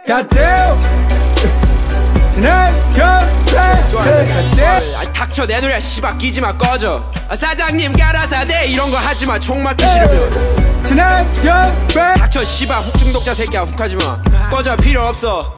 goddamn. Tonight, come back. 아 닥쳐 내 노래 씨발 끼지마 꺼져. 아 사장님 가라사대 이런 거 하지마 총 맞기 싫으면. Tonight, come back. 닥쳐 씨발 훅 중독자 새끼야 훅 하지마 꺼져 필요 없어.